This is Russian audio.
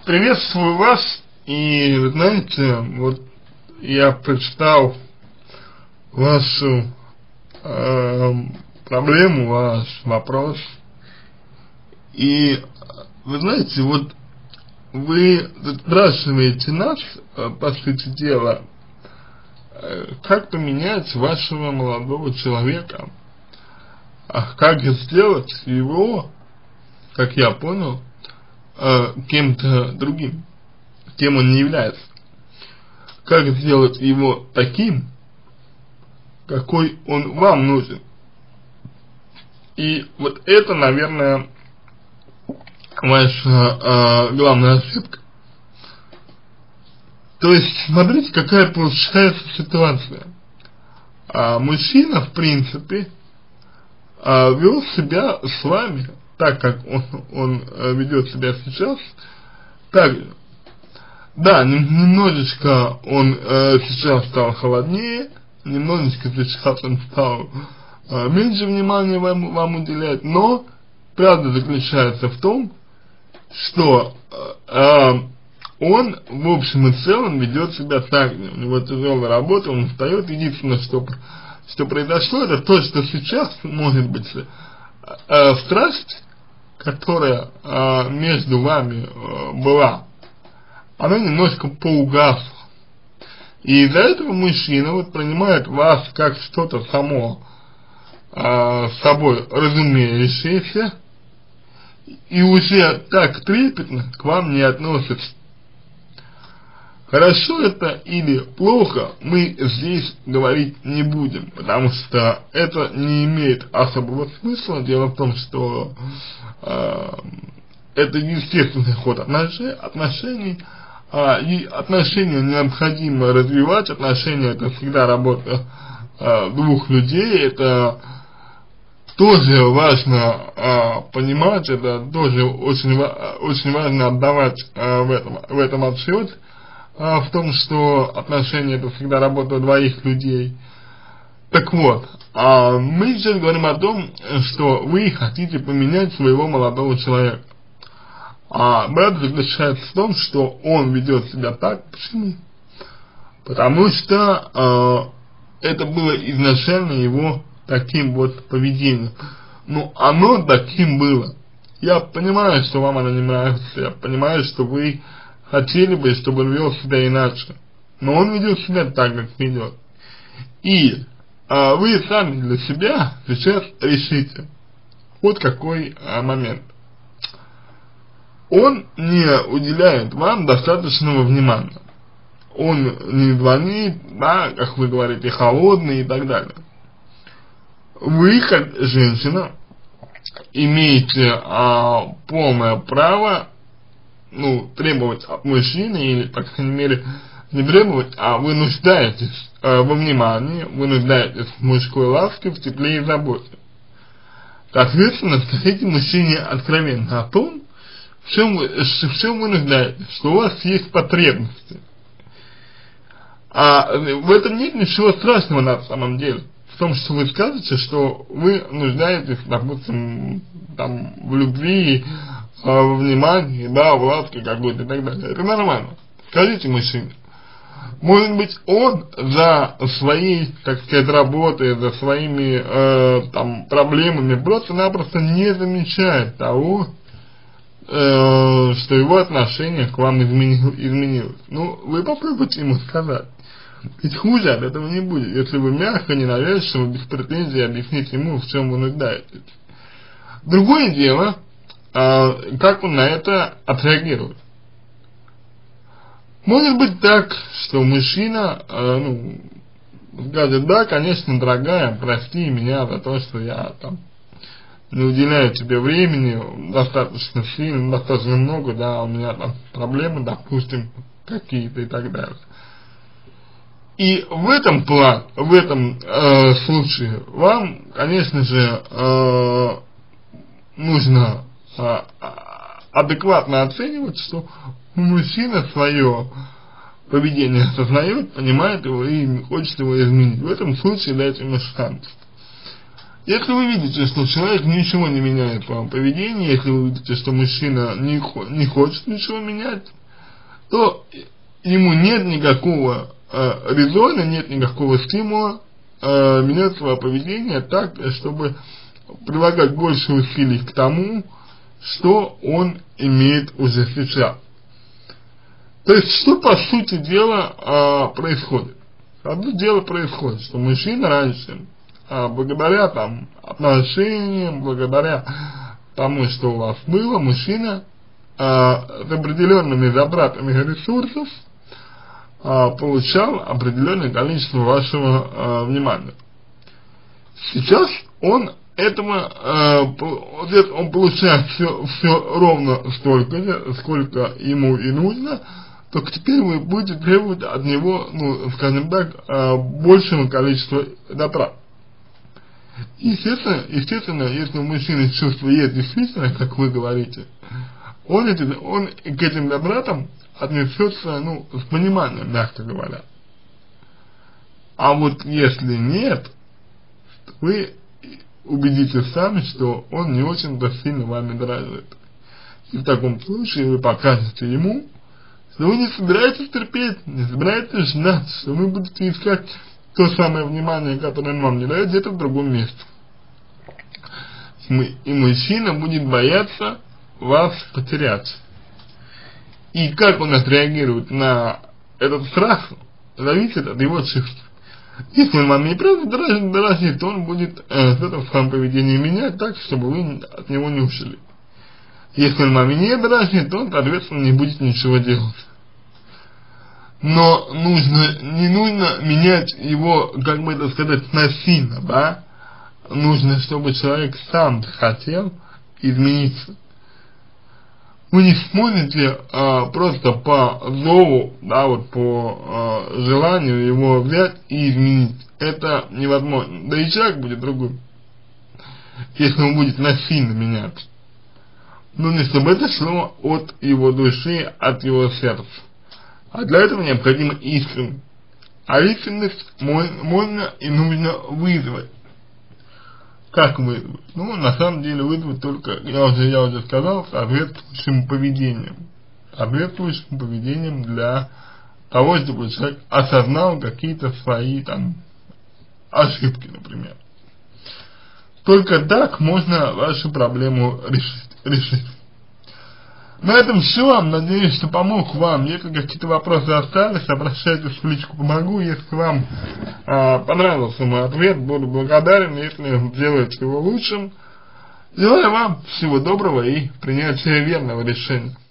Приветствую вас, и вы знаете, вот я прочитал вашу проблему, ваш вопрос, и вы знаете, вот вы спрашиваете нас, по сути дела, как поменять вашего молодого человека, как сделать его, как я понял, кем-то другим, кем он не является. Как сделать его таким, какой он вам нужен. И вот это, наверное, ваша главная ошибка. То есть, смотрите, какая получается ситуация. Мужчина, в принципе, вел себя с вами так, как он ведет себя сейчас, так же. Да, немножечко он сейчас стал холоднее, немножечко сейчас он стал меньше внимания вам уделять, но правда заключается в том, что он в общем и целом ведет себя так же. У него тяжелая работа, он устает. Единственное, что произошло, это то, что сейчас, может быть, страсть, которая между вами была, она немножко поугасла. И из-за этого мужчина вот принимает вас как что-то само собой разумеющееся и уже так трепетно к вам не относится. Хорошо это или плохо, мы здесь говорить не будем, потому что это не имеет особого смысла. Дело в том, что это естественный ход отношений, и отношения необходимо развивать. Отношения — это всегда работа двух людей, это тоже важно понимать, это тоже очень важно отдавать в этом отчет, в том, что отношения — это всегда работа двоих людей. Так вот, мы сейчас говорим о том, что вы хотите поменять своего молодого человека. Брат заключается в том, что он ведет себя так. Почему? Потому что это было изначально его таким вот поведением. Ну, оно таким было. Я понимаю, что вам оно не нравится, я понимаю, что вы хотели бы, чтобы он вел себя иначе. Но он ведет себя так, как ведет. И вы сами для себя сейчас решите. Вот какой момент. Он не уделяет вам достаточного внимания. Он не звонит, да, как вы говорите, холодный и так далее. Вы, как женщина, имеете полное право, требовать от мужчины, или, по крайней мере, не требовать, а вы нуждаетесь во внимании, вы нуждаетесь в мужской ласке, в тепле и заботе. Соответственно, скажите мужчине откровенно о том, в чем вы нуждаетесь, что у вас есть потребности. В этом нет ничего страшного на самом деле. В том, что вы скажете, что вы нуждаетесь, допустим, там, в любви, в внимании, да, в ласке какой-то и так далее. Это нормально. Скажите мужчине. Может быть, он за своей, так сказать, работой, за своими проблемами просто-напросто не замечает того, что его отношение к вам изменилось. Вы попробуйте ему сказать. Ведь хуже от этого не будет, если вы мягко, ненавязчиво, без претензий объясните ему, в чем вы нуждаетесь. Другое дело, как он на это отреагирует. Может быть так, что мужчина, скажет: да, конечно, дорогая, прости меня за то, что я не уделяю тебе времени достаточно сильно, достаточно много, да, у меня там проблемы, допустим, какие-то и так далее. И в этом случае вам, конечно же, нужно адекватно оценивать, что мужчина свое поведение осознает, понимает его и хочет его изменить. В этом случае дайте ему шанс. Если вы видите, что человек ничего не меняет в своем поведении, если вы видите, что мужчина не хочет ничего менять, то ему нет никакого резона, нет никакого стимула менять свое поведение так, чтобы прилагать больше усилий к тому, что он имеет уже сейчас. То есть, что по сути дела происходит? Одно дело происходит, что мужчина раньше, благодаря там отношениям, благодаря тому, что у вас было, мужчина с определенными затратами ресурсов получал определенное количество вашего внимания. Сейчас он он получает все ровно столько же, сколько ему и нужно, только теперь вы будете требовать от него, ну, скажем так, большего количества затрат. Естественно, если у мужчины чувство есть действительно, как вы говорите, он к этим затратам отнесется, ну, с пониманием, мягко говоря. А вот если нет, вы убедитесь сами, что он не очень-то сильно вами дорожит. И в таком случае вы покажете ему, что вы не собираетесь терпеть, не собираетесь ждать, что вы будете искать то самое внимание, которое он вам не дает, где-то в другом месте. И мужчина будет бояться вас потерять. И как он отреагирует на этот страх, зависит от его чувств. Если он вам не правда дорожит, то он будет что-то в своем поведении менять так, чтобы вы от него не ушли. Если он вами не дорожит, то он, соответственно, не будет ничего делать. Но не нужно менять его, как бы это сказать, насильно, да? Нужно, чтобы человек сам хотел измениться. Вы не сможете просто по зову, да, вот по желанию его взять и изменить. Это невозможно. Да и человек будет другой, если он будет насильно меняться. Нужно, чтобы это шло от его души, от его сердца. А для этого необходима искренность. А искренность можно и нужно вызвать. Как вызвать? Ну, на самом деле вызвать только, я уже сказал, соответствующим поведением. Соответствующим поведением для того, чтобы человек осознал какие-то свои там ошибки, например. Только так можно вашу проблему решить. На этом все. Надеюсь, что помог вам. Если какие-то вопросы остались, обращайтесь в личку «Помогу». Если вам понравился мой ответ, буду благодарен, если сделаете его лучшим. Желаю вам всего доброго и принятия верного решения.